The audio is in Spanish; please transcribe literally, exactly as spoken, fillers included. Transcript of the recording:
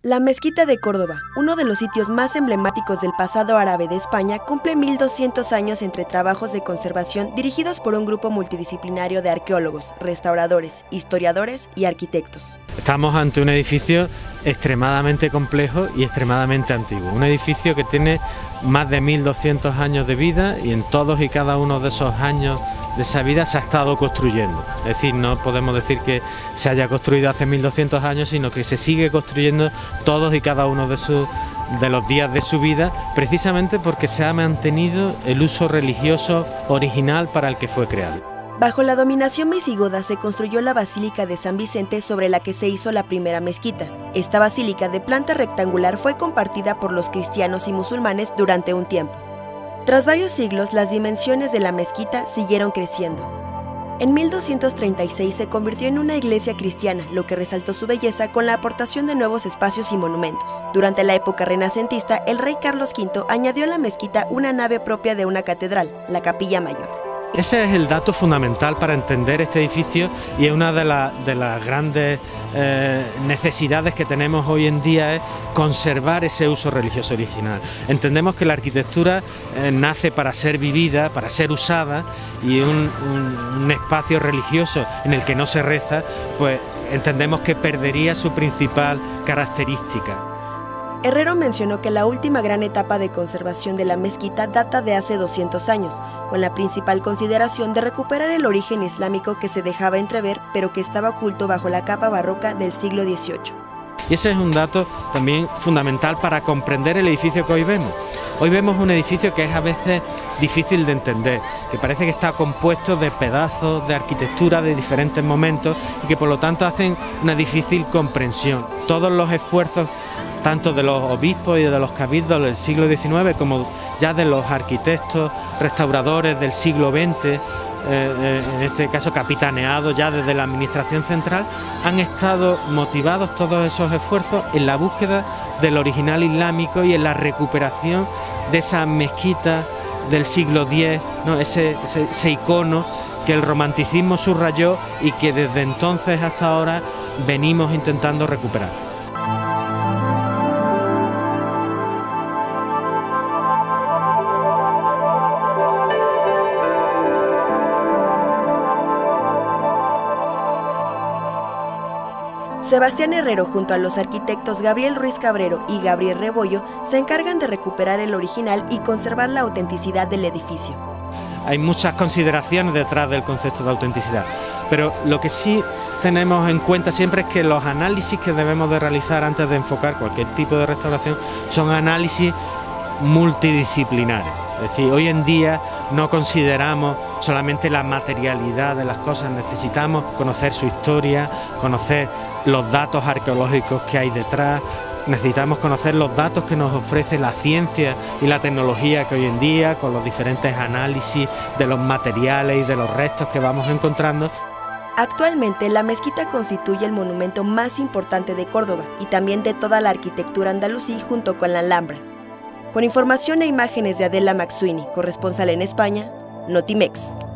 La Mezquita de Córdoba, uno de los sitios más emblemáticos del pasado árabe de España, cumple mil doscientos años entre trabajos de conservación dirigidos por un grupo multidisciplinario de arqueólogos, restauradores, historiadores y arquitectos. Estamos ante un edificio extremadamente complejo y extremadamente antiguo, un edificio que tiene más de mil doscientos años de vida y en todos y cada uno de esos años de esa vida se ha estado construyendo. Es decir, no podemos decir que se haya construido hace mil doscientos años, sino que se sigue construyendo todos y cada uno de, sus, de los días de su vida, precisamente porque se ha mantenido el uso religioso original para el que fue creado. Bajo la dominación visigoda se construyó la Basílica de San Vicente, sobre la que se hizo la primera mezquita. Esta basílica de planta rectangular fue compartida por los cristianos y musulmanes durante un tiempo. Tras varios siglos, las dimensiones de la mezquita siguieron creciendo. En mil doscientos treinta y seis se convirtió en una iglesia cristiana, lo que resaltó su belleza con la aportación de nuevos espacios y monumentos. Durante la época renacentista, el rey Carlos quinto añadió a la mezquita una nave propia de una catedral, la Capilla Mayor. Ese es el dato fundamental para entender este edificio y es una de, la, de las grandes eh, necesidades que tenemos hoy en día, es conservar ese uso religioso original. Entendemos que la arquitectura eh, nace para ser vivida, para ser usada, y un, un, un espacio religioso en el que no se reza, pues entendemos que perdería su principal característica. Herrero mencionó que la última gran etapa de conservación de la mezquita data de hace doscientos años, con la principal consideración de recuperar el origen islámico que se dejaba entrever, pero que estaba oculto bajo la capa barroca del siglo dieciocho. Y ese es un dato también fundamental para comprender el edificio que hoy vemos. Hoy vemos un edificio que es a veces difícil de entender, que parece que está compuesto de pedazos de arquitectura de diferentes momentos y que por lo tanto hacen una difícil comprensión. Todos los esfuerzos tanto de los obispos y de los cabildos del siglo diecinueve como ya de los arquitectos restauradores del siglo veinte, eh, eh, en este caso capitaneados ya desde la administración central, han estado motivados todos esos esfuerzos en la búsqueda del original islámico y en la recuperación de esa mezquita del siglo diez, ¿no? ese, ese, ese icono que el romanticismo subrayó y que desde entonces hasta ahora venimos intentando recuperar. Sebastián Herrero, junto a los arquitectos Gabriel Ruiz Cabrero y Gabriel Rebollo, se encargan de recuperar el original y conservar la autenticidad del edificio. Hay muchas consideraciones detrás del concepto de autenticidad, pero lo que sí tenemos en cuenta siempre es que los análisis que debemos de realizar antes de enfocar cualquier tipo de restauración son análisis multidisciplinares. Es decir, hoy en día no consideramos solamente la materialidad de las cosas, necesitamos conocer su historia, conocer los datos arqueológicos que hay detrás, necesitamos conocer los datos que nos ofrece la ciencia y la tecnología que hoy en día, con los diferentes análisis de los materiales y de los restos que vamos encontrando. Actualmente, la mezquita constituye el monumento más importante de Córdoba y también de toda la arquitectura andalusí junto con la Alhambra. Con información e imágenes de Adela McSweeney, corresponsal en España, Notimex.